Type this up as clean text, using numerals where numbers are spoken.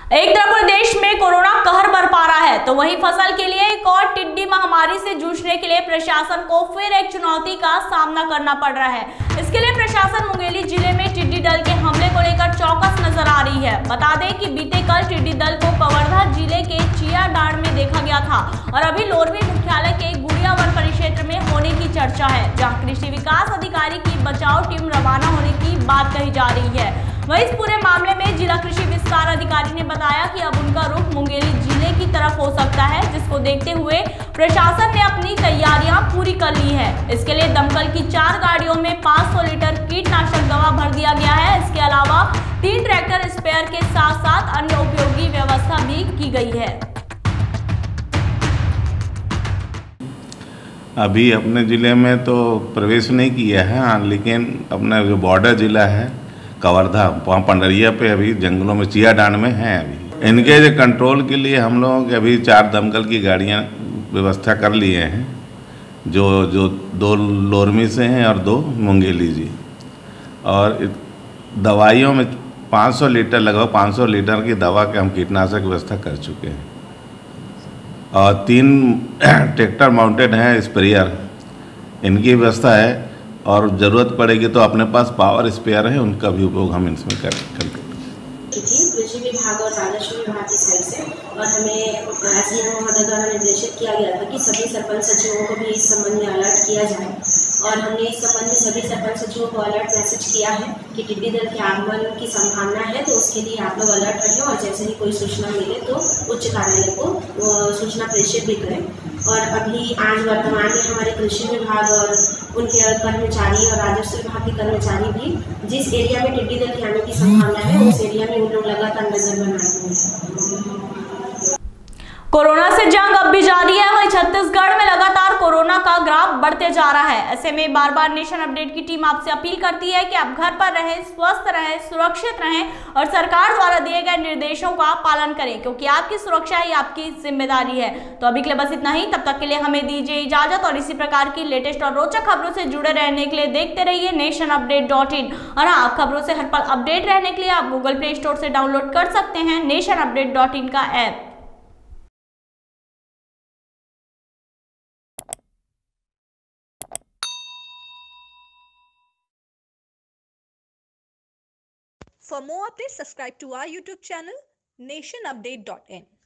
एक तरफ पूरे देश में कोरोना कहर बरपा रहा है, तो वहीं फसल के लिए एक और टिड्डी महामारी से जूझने के लिए प्रशासन को फिर एक चुनौती का सामना करना पड़ रहा है। इसके लिए प्रशासन मुंगेली जिले में टिड्डी दल के हमले को लेकर चौकस नजर आ रही है। बता दें कि बीते कल टिड्डी दल को कवर्धा जिले के चियाडांड में देखा गया था और अभी लोरवी मुख्यालय के गुड़िया वन परिक्षेत्र में होने की चर्चा है, जहाँ कृषि विकास अधिकारी की बचाव टीम रवाना होने की बात कही जा रही है। वहीं इस पूरे मामले में जिला कृषि विस्तार अधिकारी ने बताया कि अब उनका रुख मुंगेली जिले की तरफ हो सकता है, जिसको देखते हुए प्रशासन ने अपनी तैयारियां पूरी कर ली है। इसके लिए दमकल की 4 गाड़ियों में 500 लीटर कीटनाशक दवा भर दिया गया है। इसके अलावा 3 ट्रैक्टर स्पेयर के साथ साथ अन्य उपयोगी व्यवस्था भी की गई है। अभी अपने ज़िले में तो प्रवेश नहीं किया है, हाँ, लेकिन अपना जो बॉर्डर ज़िला है कवर्धा, वहाँ पंडरिया पे अभी जंगलों में चियाडांड में हैं। अभी इनके जो कंट्रोल के लिए हम लोगों के अभी 4 दमकल की गाड़ियाँ व्यवस्था कर लिए हैं, जो 2 लोरमी से हैं और 2 मुंगेली जी। और दवाइयों में 500 लीटर, लगभग 500 लीटर की दवा के हम कीटनाशक व्यवस्था कर चुके हैं और 3 ट्रैक्टर माउंटेड हैं स्प्रेयर, इनकी व्यवस्था है और ज़रूरत पड़ेगी तो अपने पास पावर स्पेयर है, उनका भी उपयोग हम इसमें करके कृषि विभाग और राजस्व विभाग की साइड से, और हमें एसडीएम महोदय द्वारा निर्देशित किया गया था कि सभी सरपंच सचिवों को भी इस संबंध में अलर्ट किया जाए। और हमने इस संबंध में सभी सरपंच सचिवों को अलर्ट मैसेज किया है कि टिड्डी दल के आगमन की संभावना है, तो उसके लिए आप लोग अलर्ट रहें और जैसे ही कोई सूचना मिले तो उच्च कार्यालय को सूचना प्रेषित भी करें। और अभी आज वर्तमान में हमारे कृषि विभाग और उनके कर्मचारी और राजस्व विभाग के कर्मचारी भी जिस एरिया में टिड्डी दल के आने की संभावना है उस एरिया में उन लोग लगातार नजर बनाए हुए हैं। कोरोना से जंग अब भी जारी है, वहीं छत्तीसगढ़ में लगातार कोरोना का ग्राफ बढ़ते जा रहा है। ऐसे में बार बार नेशन अपडेट की टीम आपसे अपील करती है कि आप घर पर रहें, स्वस्थ रहें, सुरक्षित रहें और सरकार द्वारा दिए गए निर्देशों का पालन करें, क्योंकि आपकी सुरक्षा ही आपकी जिम्मेदारी है। तो अभी के लिए बस इतना ही। तब तक के लिए हमें दीजिए इजाजत और इसी प्रकार की लेटेस्ट और रोचक खबरों से जुड़े रहने के लिए देखते रहिए nationupdate.in। और हाँ, खबरों से हर पल अपडेट रहने के लिए आप गूगल प्ले स्टोर से डाउनलोड कर सकते हैं nationupdate.in का app. For more updates, subscribe to our YouTube channel, nationupdate.in.